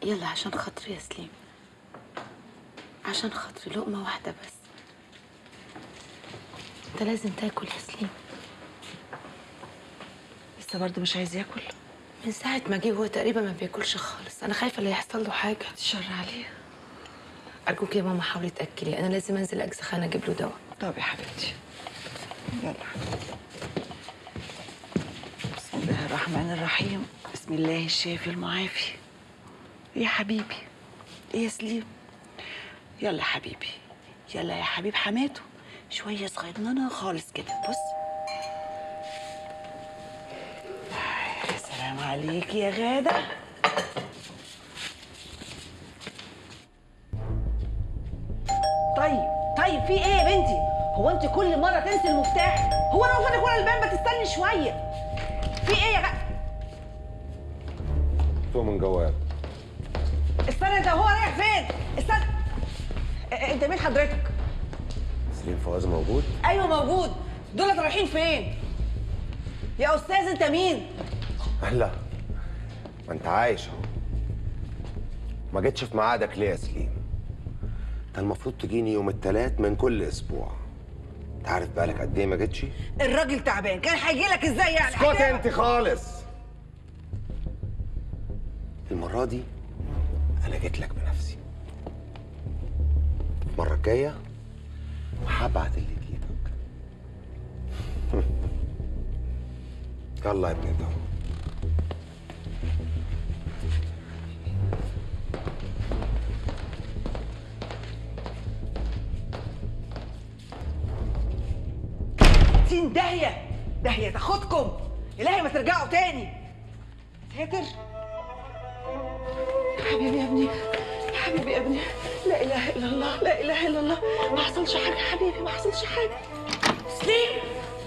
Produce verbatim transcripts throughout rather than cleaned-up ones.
يلا عشان خاطري يا سليم، عشان خاطري لقمة واحدة بس. انت لازم تاكل يا سليم. لسه برضه مش عايز ياكل؟ من ساعة ما جه هو تقريبا ما بياكلش خالص، أنا خايفة لا يحصل له حاجة. الشر عليه. أرجوك يا ماما حاولي تأكلي، أنا لازم أنزل أجزخانة أجيب له دواء. طب يا حبيبتي يلا. بسم الله الرحمن الرحيم، بسم الله الشافي المعافي. يا حبيبي ايه يا سليم؟ يلا حبيبي، يلا يا حبيب حماته، شوية صغيرنانة خالص كده. بص يا سلام عليك يا غادة. طيب طيب في ايه يا بنتي؟ هو انت كل مرة تنسي المفتاح؟ هو انا قلت لك ورا الباب ما تستني شوية؟ في ايه يا غادة؟ تو من جواب. استنى انت، هو رايح فين؟ استنى. اه انت مين حضرتك؟ سليم فواز موجود؟ ايوه موجود. دولت رايحين فين؟ يا استاذ انت مين؟ لا ما انت عايش اهو. ما جيتش في ميعادك ليه يا سليم؟ انت المفروض تجيني يوم الثلاث من كل اسبوع. انت عارف بقالك قد ايه ما جيتش؟ الراجل تعبان، كان هيجي لك ازاي يعني؟ اسكتي انت خالص. المرة دي انا جيت لك بنفسي. المرة الجاية هبعت اللي يجيبك. يلا يا ابني ده. ستين داهية داهية تاخدكم، إلهي ما ترجعوا تاني. ساتر. حبيبي يا ابني، يا حبيبي يا ابني، لا إله إلا الله، لا إله إلا الله. ما حصلش حاجة يا حبيبي، ما حصلش حاجة. سليم،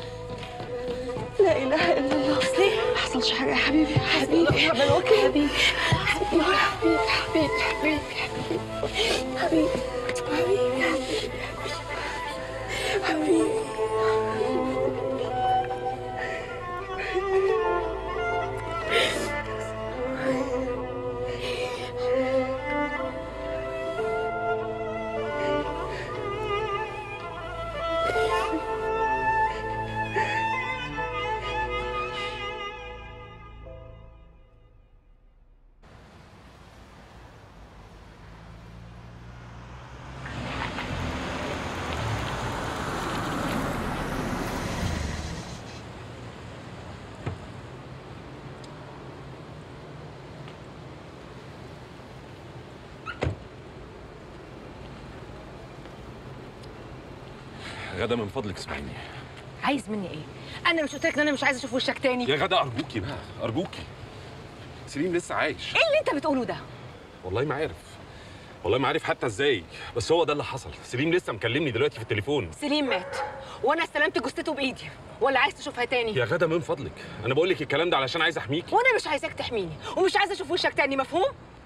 لا إله إلا الله. سليم، ما حصلش حاجة يا حبيبي. حبيبي ربنا الوكيل. حبيبي حبيبي حبيبي حبيبي حبيبي حبيبي حبيبي حبيبي حبيبي. غدا من فضلك اسمعيني. عايز مني إيه؟ أنا مش قلت لك إن أنا مش عايزة أشوف وشك تاني؟ يا غدا أرجوكي بقى، أرجوكي. سليم لسه عايش. إيه اللي أنت بتقوله ده؟ والله ما عارف، والله ما عارف حتى إزاي، بس هو ده اللي حصل. سليم لسه مكلمني دلوقتي في التليفون. سليم مات وأنا استلمت جثته بإيدي، ولا عايز تشوفها تاني؟ يا غدا من فضلك، أنا بقول لك الكلام ده علشان عايز أحميكي. وأنا مش عايزاك تحميني، ومش عايزة أشوف وشك تاني، مفهوم؟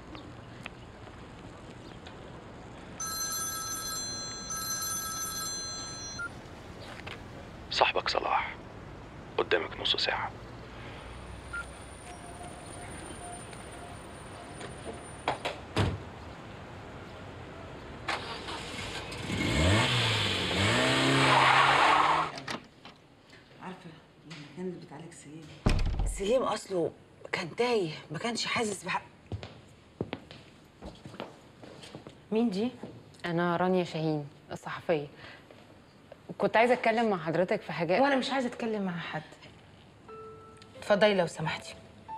صاحبك صلاح قدامك نص ساعة. عارفة المكان اللي بتعالج سليم، سليم أصله كان تايه، ما كانش حاسس بحق. مين دي؟ أنا رانيا شاهين الصحفية. كنت عايزة أتكلم مع حضرتك في حاجات. وأنا مش عايزة أتكلم مع حد. اتفضلي لو سمحتي.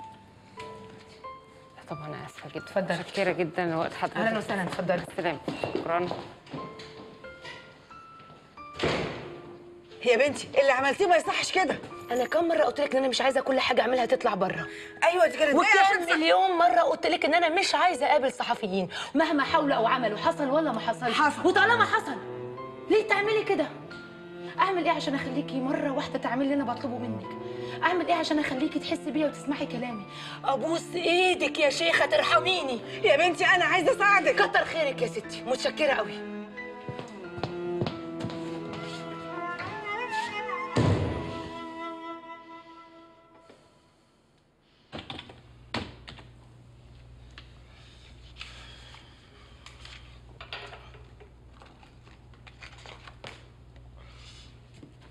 طبعا أنا آسفة جدا. اتفضلي. متشكرة جدا لوقت حضرتك. أهلا وسهلا، اتفضلي. السلام. شكرا. يا بنتي اللي عملتيه ما يصحش كده. أنا كم مرة قلت لك إن أنا مش عايزة كل حاجة أعملها تطلع بره؟ أيوة دي كانت وكان مليون مرة قلت لك إن أنا مش عايزة أقابل صحفيين، مهما حاولوا أو عملوا. حصل ولا ما حصل؟ حصل. وطالما حصل ليه تعملي كده؟ أعمل إيه عشان أخليكي مرة واحدة تعملي اللي أنا بطلبه منك؟ أعمل إيه عشان أخليكي تحسي بيا وتسمعي كلامي؟ أبوس إيدك يا شيخة ترحميني. يا بنتي أنا عايزة أساعدك. كتر خيرك يا ستي، متشكرة قوي.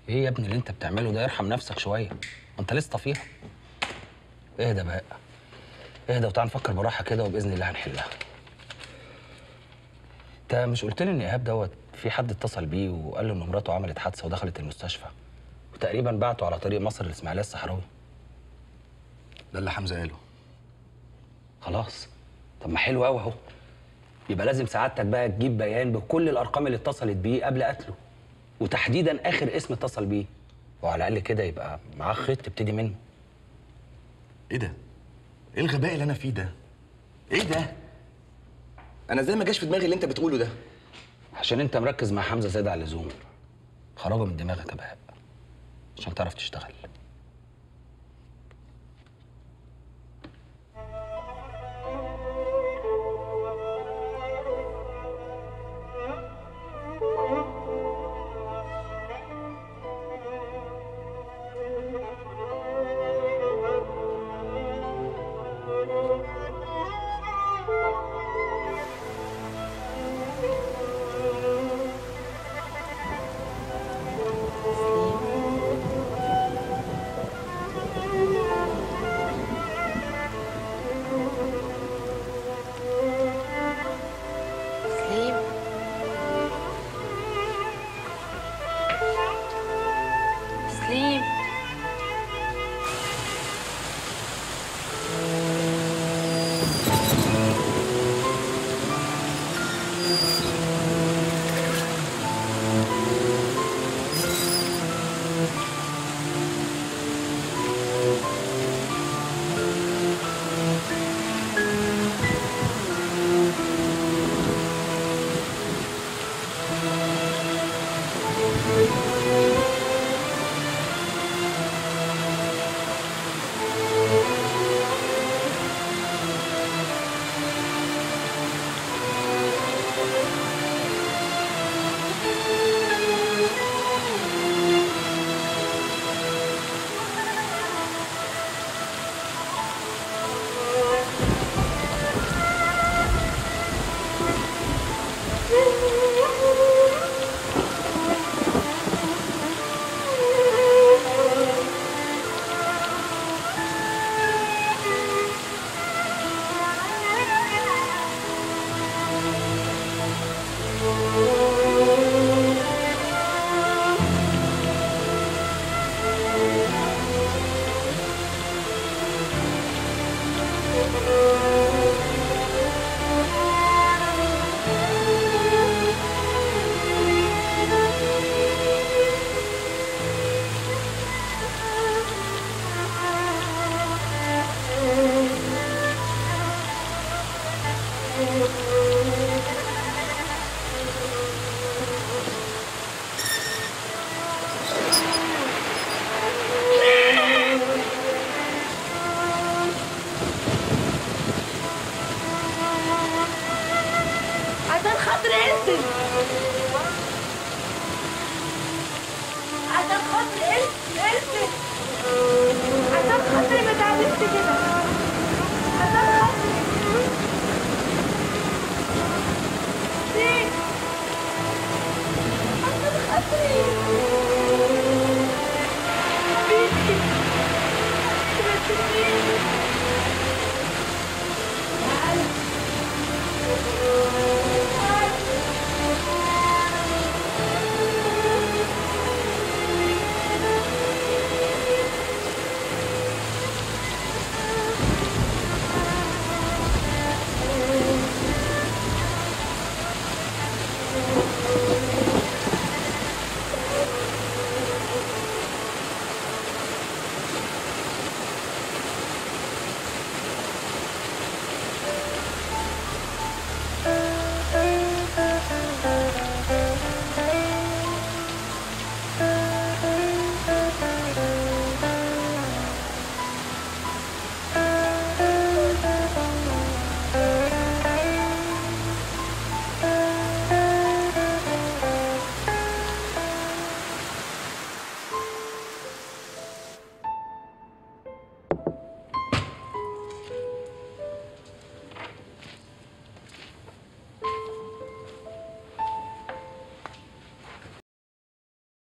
ايه يا ابني اللي انت بتعمله ده؟ ارحم نفسك شويه، انت لسه فيها. اهدى بقى، اهدى وتعال نفكر براحه كده وباذن الله هنحلها. انت مش قلت لي ان ايهاب دوت في حد اتصل بيه وقال له ان مراته عملت حادثه ودخلت المستشفى وتقريبا بعته على طريق مصر الاسماعيليه الصحراوي؟ ده اللي حمزه قاله. خلاص، طب ما حلو قوي اهو. يبقى لازم سعادتك بقى تجيب بيان بكل الارقام اللي اتصلت بيه قبل قتله، وتحديدا اخر اسم اتصل بيه، وعلى الاقل كده يبقى معاه خيط تبتدي منه. ايه ده؟ ايه الغباء اللي انا فيه ده؟ ايه ده؟ انا ازاي ما جاش في دماغي اللي انت بتقوله ده؟ عشان انت مركز مع حمزه زياده عن اللزوم. خرجه من دماغك يا بهاء عشان تعرف تشتغل. تسليم. عشان خاطري انت، عشان خاطري انت انت عشان خاطري ما تعملش كده.